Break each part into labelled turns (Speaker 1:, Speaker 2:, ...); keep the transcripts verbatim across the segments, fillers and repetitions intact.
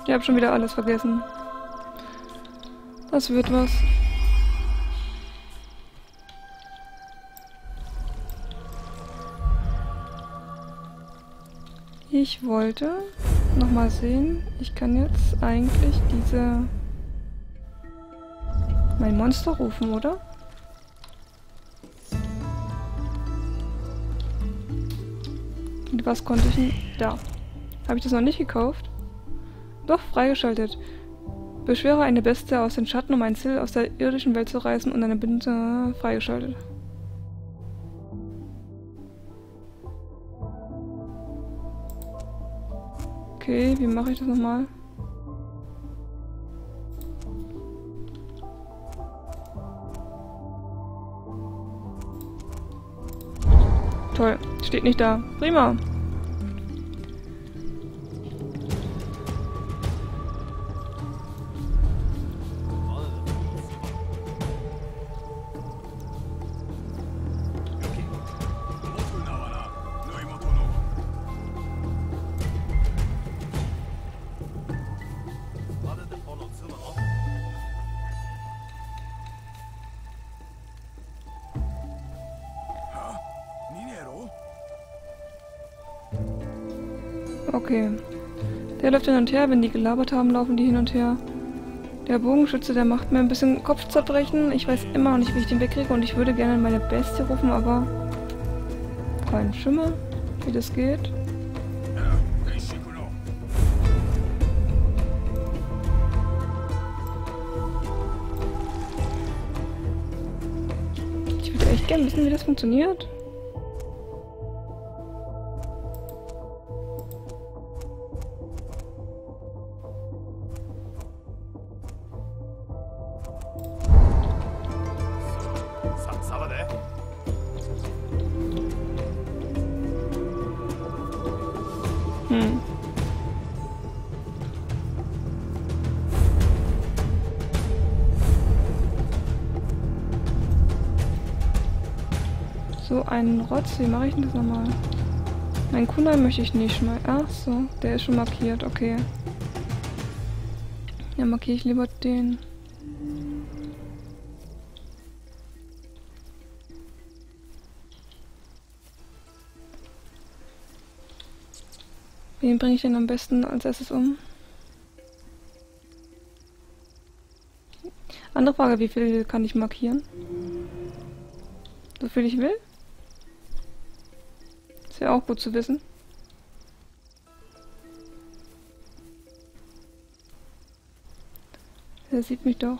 Speaker 1: Ich habe schon wieder alles vergessen. Das wird was. Ich wollte nochmal sehen. Ich kann jetzt eigentlich diese... mein Monster rufen, oder? Und was konnte ich nicht... Da. Habe ich das noch nicht gekauft? Doch, freigeschaltet. Beschwöre eine Bestie aus den Schatten, um ein Ziel aus der irdischen Welt zu reißen und eine Binde freigeschaltet. Okay, wie mache ich das nochmal? Toll, steht nicht da. Prima. Okay. Der läuft hin und her, wenn die gelabert haben, laufen die hin und her. Der Bogenschütze, der macht mir ein bisschen Kopfzerbrechen. Ich weiß immer noch nicht, wie ich den wegkriege und ich würde gerne meine Bestie rufen, aber kein Schimmer, wie das geht. Ich würde echt gerne wissen, wie das funktioniert. Hm. So ein Rotz, wie mache ich denn das nochmal? Mein Kunai möchte ich nicht schmeißen. Ach so, der ist schon markiert, okay. Ja, markiere ich lieber den. Wen bringe ich denn am besten als erstes um? Andere Frage, wie viel kann ich markieren? So viel ich will? Ist ja auch gut zu wissen. Er sieht mich doch.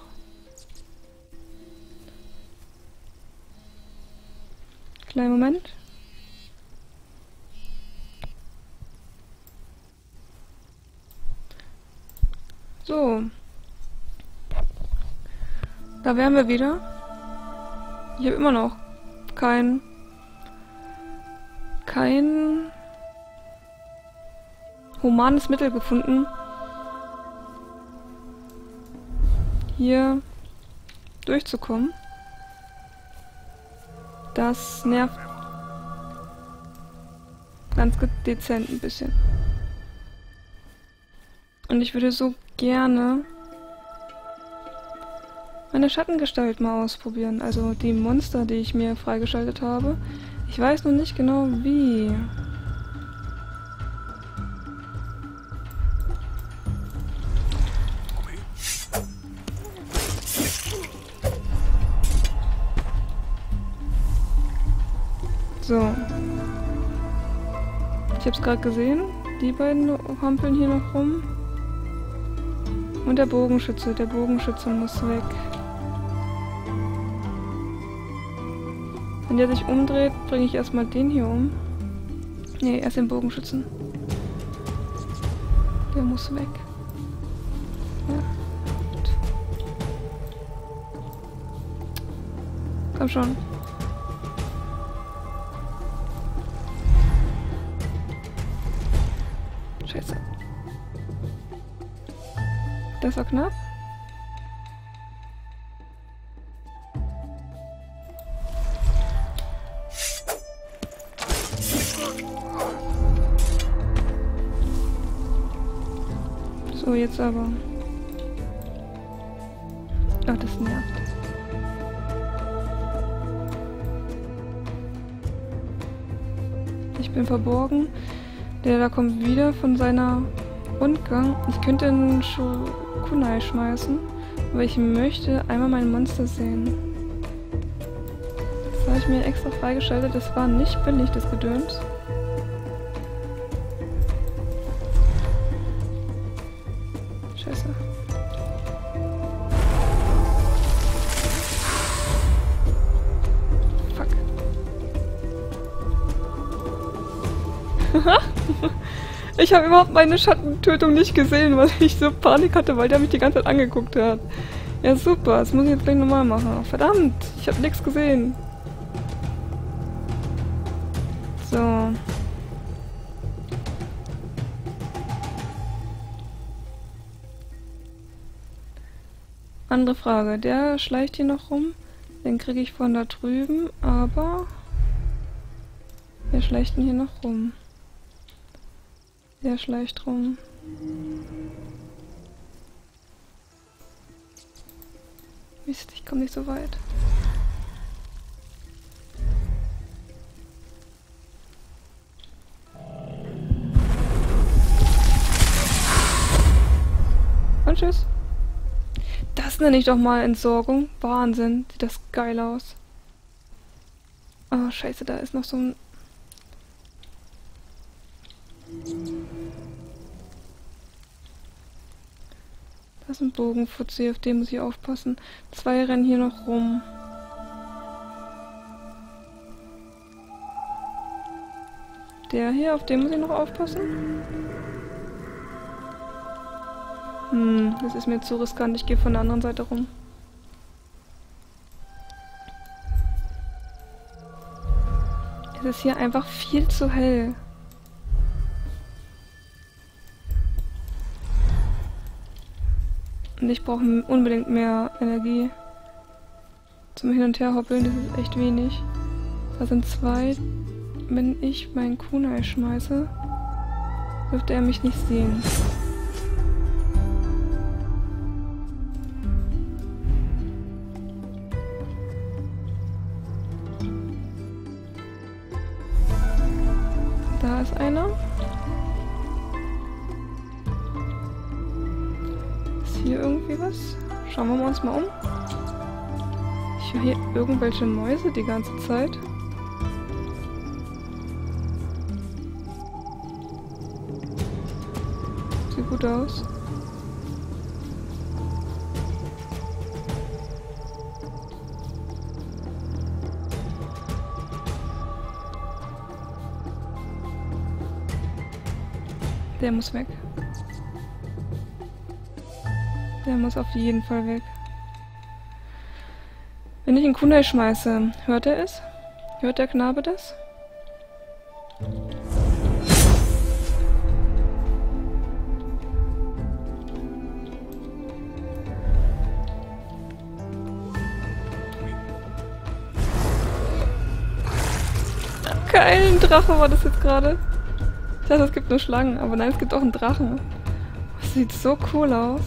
Speaker 1: Kleinen Moment. So. Da wären wir wieder. Ich habe immer noch kein... kein... humanes Mittel gefunden, hier durchzukommen. Das nervt ganz dezent ein bisschen. Und ich würde so gerne meine Schattengestalt mal ausprobieren. Also die Monster, die ich mir freigeschaltet habe. Ich weiß noch nicht genau wie. So. Ich hab's gerade gesehen. Die beiden hampeln hier noch rum. Und der Bogenschütze. Der Bogenschütze muss weg. Wenn der sich umdreht, bringe ich erstmal den hier um. Ne, erst den Bogenschützen. Der muss weg. Ja. Gut. Komm schon. Scheiße. Das war knapp. So, jetzt aber. Ach, das nervt. Ich bin verborgen. Der da kommt wieder von seiner Rundgang. Ich könnte einen Kunai schmeißen, aber ich möchte einmal mein Monster sehen. Das habe ich mir extra freigeschaltet. Das war nicht billig, das Gedöns. Scheiße. Fuck. Ich habe überhaupt meine Schattentötung nicht gesehen, weil ich so Panik hatte, weil der mich die ganze Zeit angeguckt hat. Ja super, das muss ich jetzt gleich nochmal machen. Verdammt, ich habe nichts gesehen. So. Andere Frage, der schleicht hier noch rum. Den kriege ich von da drüben, aber... Wer schleicht denn hier noch rum? Der schleicht rum. Mist, ich komme nicht so weit. Und tschüss. Das nenne ich doch mal Entsorgung. Wahnsinn, sieht das geil aus. Oh, scheiße, da ist noch so ein... Das ist ein Bogenfutzi, auf den muss ich aufpassen. Zwei rennen hier noch rum. Der hier, auf den muss ich noch aufpassen. Hm, das ist mir zu riskant. Ich gehe von der anderen Seite rum. Es ist hier einfach viel zu hell. Und ich brauche unbedingt mehr Energie. Zum Hin- und Herhoppeln, das ist echt wenig. Da sind zwei. Wenn ich meinen Kunai schmeiße, dürfte er mich nicht sehen. Da ist einer. Ist hier irgendwie was? Schauen wir uns mal um. Ich höre hier irgendwelche Mäuse die ganze Zeit. Sieht gut aus. Der muss weg. Der muss auf jeden Fall weg. Wenn ich einen Kunai schmeiße, hört er es? Hört der Knabe das? Kein Drache war das jetzt gerade. Ich dachte, es gibt nur Schlangen, aber nein, es gibt auch einen Drachen. Das sieht so cool aus.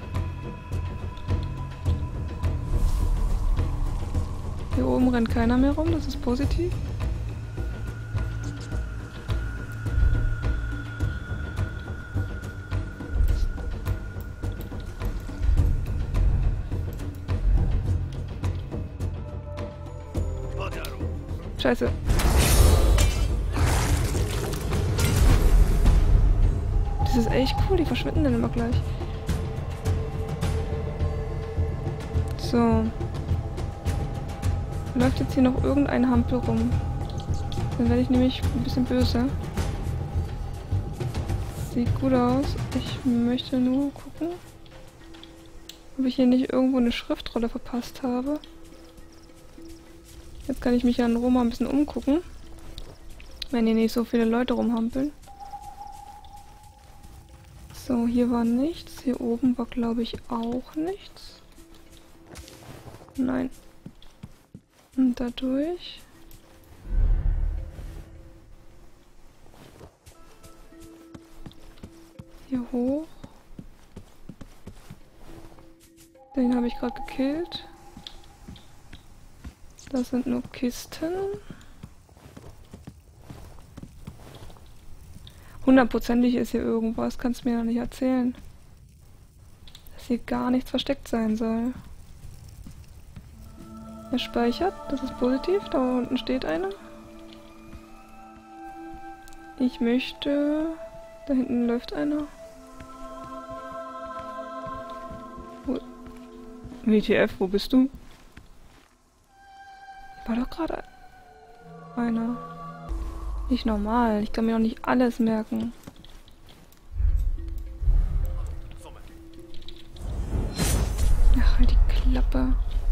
Speaker 1: Hier oben rennt keiner mehr rum, das ist positiv. Scheiße. Das ist echt cool, die verschwinden dann immer gleich. So. Läuft jetzt hier noch irgendein Hampel rum. Dann werde ich nämlich ein bisschen böse. Sieht gut aus. Ich möchte nur gucken, ob ich hier nicht irgendwo eine Schriftrolle verpasst habe. Jetzt kann ich mich ja in Roma ein bisschen umgucken. Wenn hier nicht so viele Leute rumhampeln. So, hier war nichts. Hier oben war, glaube ich, auch nichts. Nein. Und dadurch. Hier hoch. Den habe ich gerade gekillt. Das sind nur Kisten. Hundertprozentig ist hier irgendwas, kannst du mir doch nicht erzählen. Dass hier gar nichts versteckt sein soll. Er speichert, das ist positiv, da unten steht einer. Ich möchte... Da hinten läuft einer. Wo... W T F, wo bist du? War doch gerade einer. Nicht normal, ich kann mir doch nicht alles merken. Ach, halt die Klappe.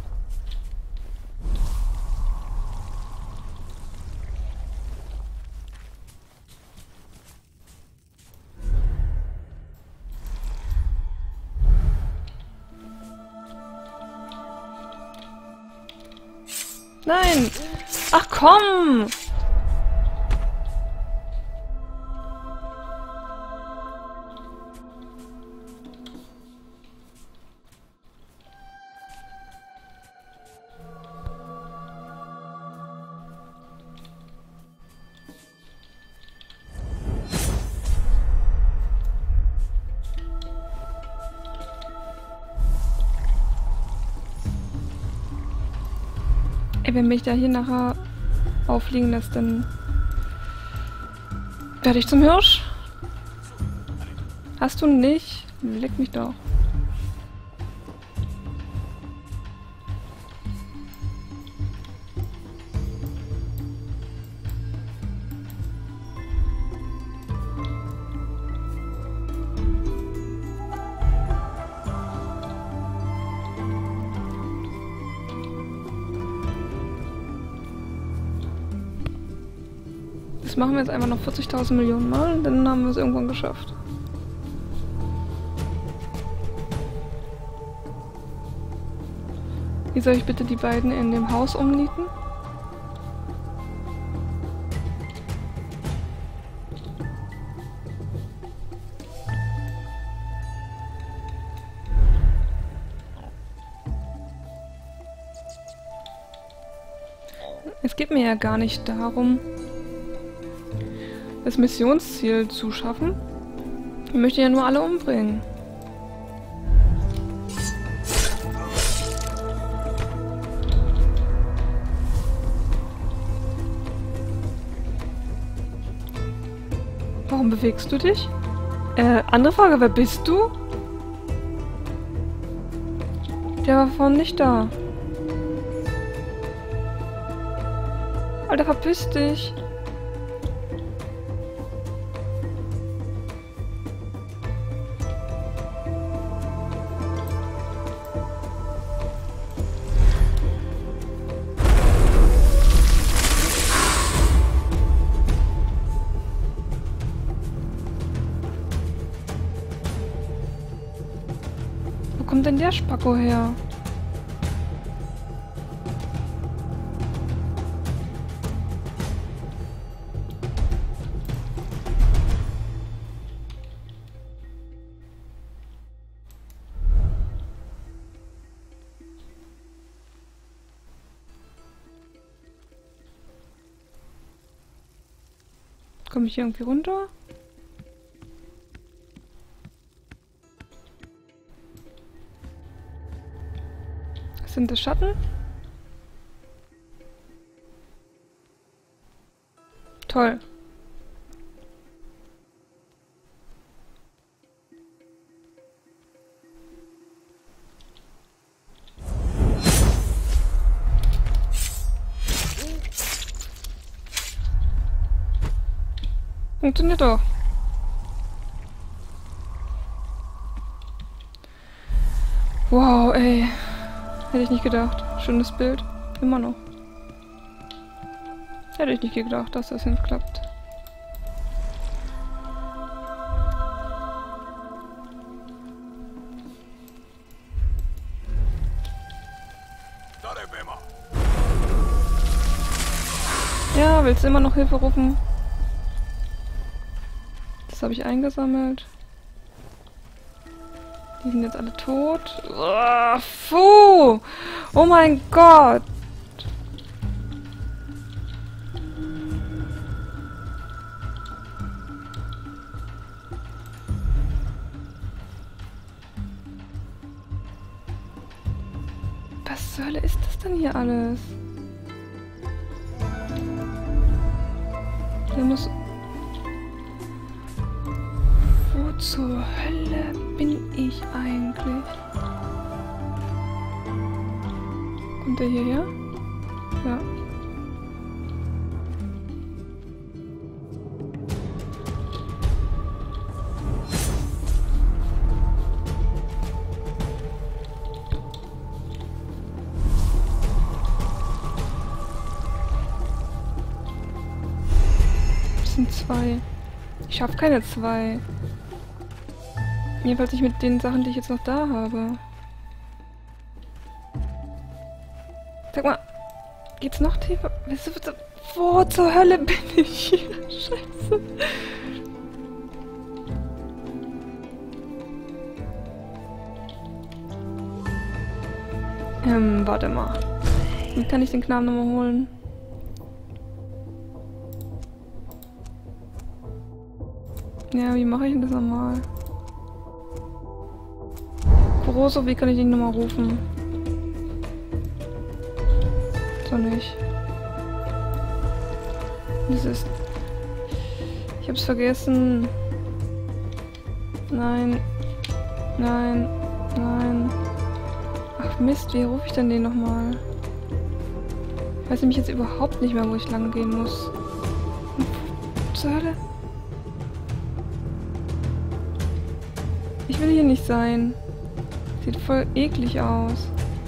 Speaker 1: Nein! Ach komm! Ey, wenn mich da hier nachher auffliegen lässt, dann werde ich zum Hirsch. Hast du nicht? Leck mich doch. Das machen wir jetzt einfach noch vierzigtausend Millionen Mal, dann haben wir es irgendwann geschafft. Wie soll ich bitte die beiden in dem Haus umnieten? Es geht mir ja gar nicht darum, das Missionsziel zu schaffen. Ich möchte ja nur alle umbringen. Warum bewegst du dich? Äh, andere Frage, wer bist du? Der war vorhin nicht da. Alter, verpiss dich. Wo kommt denn der Spacko her? Komme ich hier irgendwie runter? Sind das Schatten? Toll. Funktioniert doch. Wow, ey. Hätte ich nicht gedacht. Schönes Bild. Immer noch. Hätte ich nicht gedacht, dass das nicht klappt. Ja, willst du immer noch Hilfe rufen? Das habe ich eingesammelt. Die sind jetzt alle tot. Oh, puh. Oh mein Gott. Was zur Hölle ist das denn hier alles? Der muss... Wo zur Hölle bin ich eigentlich? Kommt der hierher? Ja. Das sind zwei. Ich schaff keine zwei. Jedenfalls nicht mit den Sachen, die ich jetzt noch da habe. Sag mal, geht's noch tiefer? Wo zur Hölle bin ich hier? Scheiße. Ähm, warte mal. Wie kann ich den Knaben nochmal holen? Ja, wie mache ich denn das nochmal? Kuroso, wie kann ich ihn nochmal rufen? So nicht. Das ist... Ich hab's vergessen. Nein. Nein. Nein. Ach Mist, wie rufe ich denn den nochmal? Ich weiß nämlich jetzt überhaupt nicht mehr, wo ich lang gehen muss. Zur Hölle? Ich will hier nicht sein. Sieht voll eklig aus.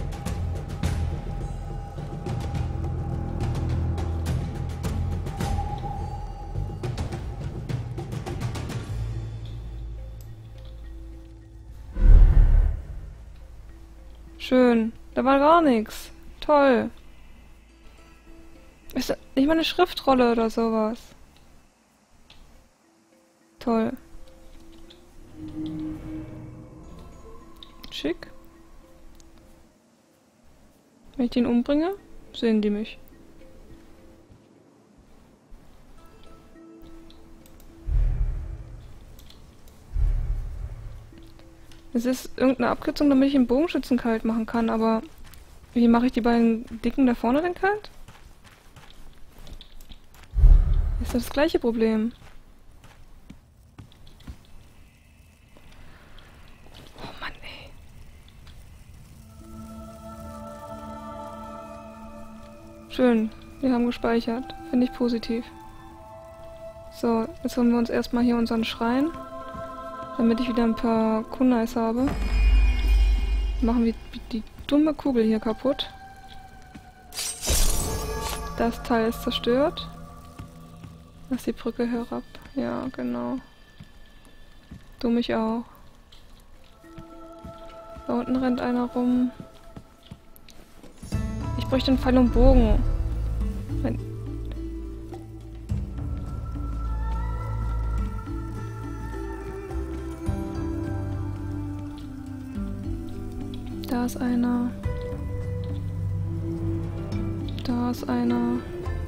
Speaker 1: Schön. Da war gar nichts. Toll. Ist da nicht mal eine Schriftrolle oder sowas? Toll. Schick. Wenn ich den umbringe, sehen die mich. Es ist irgendeine Abkürzung, damit ich den Bogenschützen kalt machen kann, aber wie mache ich die beiden Dicken da vorne denn kalt? Ist das das gleiche Problem? Oh Mann, ey. Schön, wir haben gespeichert. Finde ich positiv. So, jetzt holen wir uns erstmal hier unseren Schrein. Damit ich wieder ein paar Kunais habe. Machen wir die dumme Kugel hier kaputt. Das Teil ist zerstört. Lass die Brücke herab. Ja, genau. Du mich auch. Da unten rennt einer rum. Ich bräuchte einen Pfeil und Bogen. Wenn Da ist einer. Da ist einer.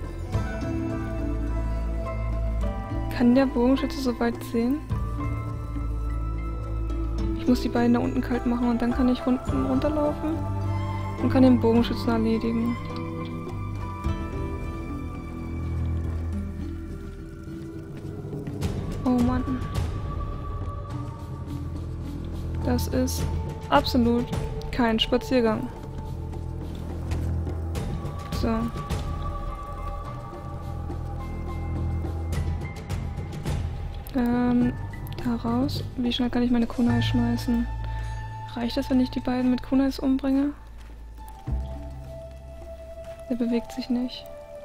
Speaker 1: Kann der Bogenschütze so weit sehen? Ich muss die beiden da unten kalt machen und dann kann ich unten runterlaufen und kann den Bogenschützen erledigen. Oh Mann. Das ist absolut kein Spaziergang. So. Ähm, da raus. Wie schnell kann ich meine Kunais schmeißen? Reicht das, wenn ich die beiden mit Kunais umbringe? Der bewegt sich nicht.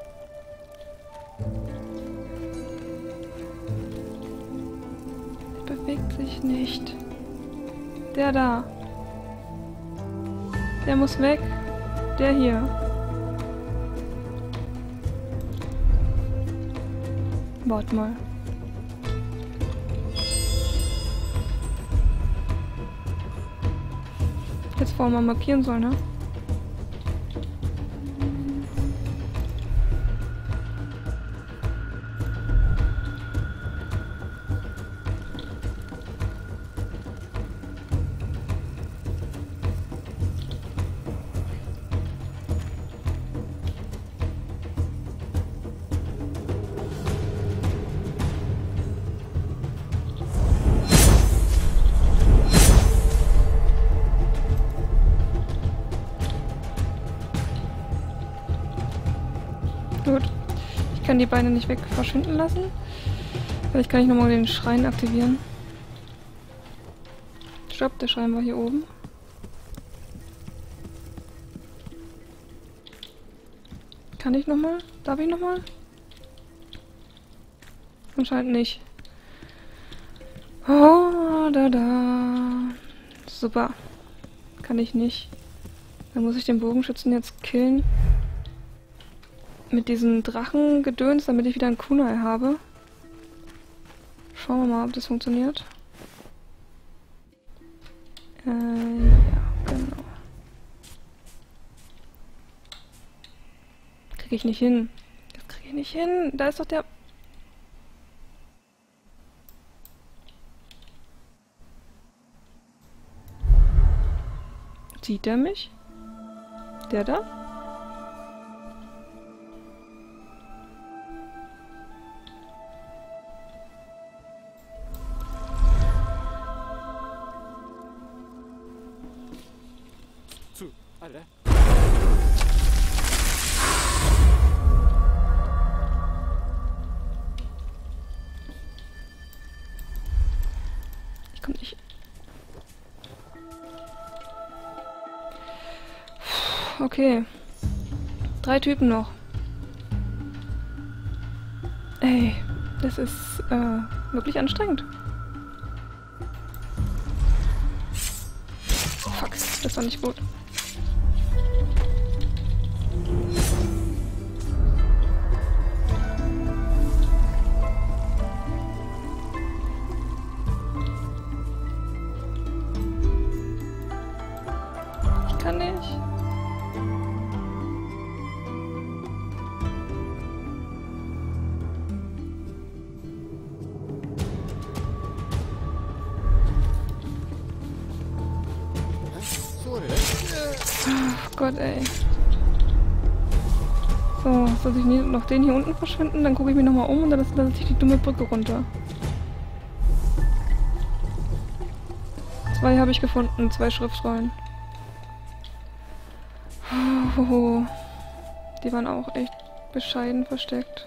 Speaker 1: Der bewegt sich nicht. Der da. Der muss weg. Der hier. Warte mal. vorher mal markieren soll, ne? Gut. Ich kann die Beine nicht weg verschwinden lassen. Vielleicht kann ich nochmal den Schrein aktivieren. Stopp, der Schrein war hier oben. Kann ich nochmal? Darf ich nochmal? Anscheinend nicht. Oh, da, da. Super. Kann ich nicht. Dann muss ich den Bogenschützen jetzt killen. Mit diesem Drachengedöns, damit ich wieder einen Kunai habe. Schauen wir mal, ob das funktioniert. Äh, ja, genau. Kriege ich nicht hin. Das kriege ich nicht hin. Da ist doch der... Sieht der mich? Der da?
Speaker 2: Alle.
Speaker 1: Ich komm nicht. Okay. Drei Typen noch. Ey, das ist äh, wirklich anstrengend. Fuck, das war nicht gut. Kann ich. Oh Gott, ey. So, soll ich noch den hier unten verschwinden? Dann gucke ich mich nochmal um und dann lasse ich die dumme Brücke runter. Zwei habe ich gefunden, zwei Schriftrollen. Oh, die waren auch echt bescheiden versteckt.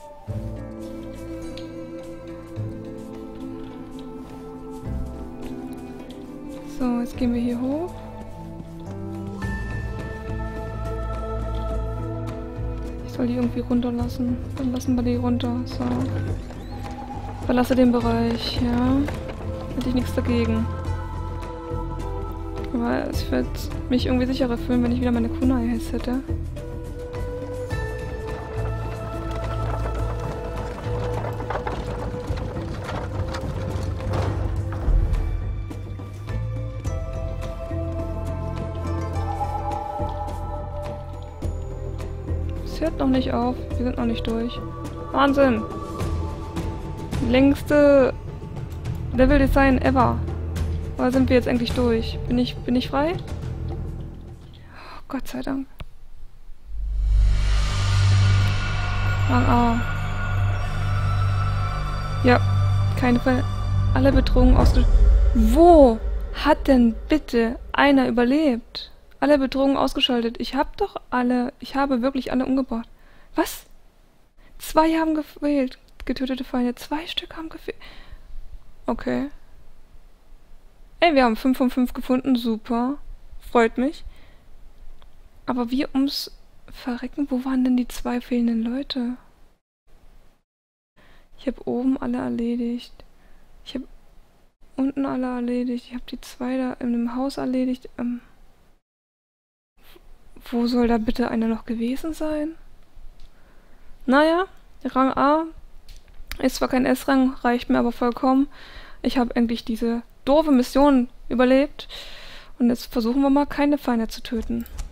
Speaker 1: So, jetzt gehen wir hier hoch. Ich soll die irgendwie runterlassen. Dann lassen wir die runter. So. Verlasse den Bereich, ja. Hätte ich nichts dagegen. Aber es wird mich irgendwie sicherer fühlen, wenn ich wieder meine Kunai-Haze hätte. Es hört noch nicht auf. Wir sind noch nicht durch. Wahnsinn! Längste Level-Design ever. Oder sind wir jetzt endlich durch? Bin ich, bin ich frei? Oh, Gott sei Dank. Rang A. Ja, keine Fall. Alle Bedrohungen ausgeschaltet. Wo hat denn bitte einer überlebt? Alle Bedrohungen ausgeschaltet. Ich habe doch alle... Ich habe wirklich alle umgebracht. Was? Zwei haben gefehlt. Getötete Feinde. Zwei Stück haben gefehlt. Okay. Ey, wir haben fünf von fünf gefunden, super. Freut mich. Aber wie ums Verrecken, wo waren denn die zwei fehlenden Leute? Ich habe oben alle erledigt. Ich habe unten alle erledigt. Ich habe die zwei da in dem Haus erledigt. Ähm, wo soll da bitte einer noch gewesen sein? Naja, Rang A ist zwar kein S-Rang, reicht mir aber vollkommen. Ich habe endlich diese doofe Mission überlebt Und jetzt versuchen wir mal, keine Feinde zu töten.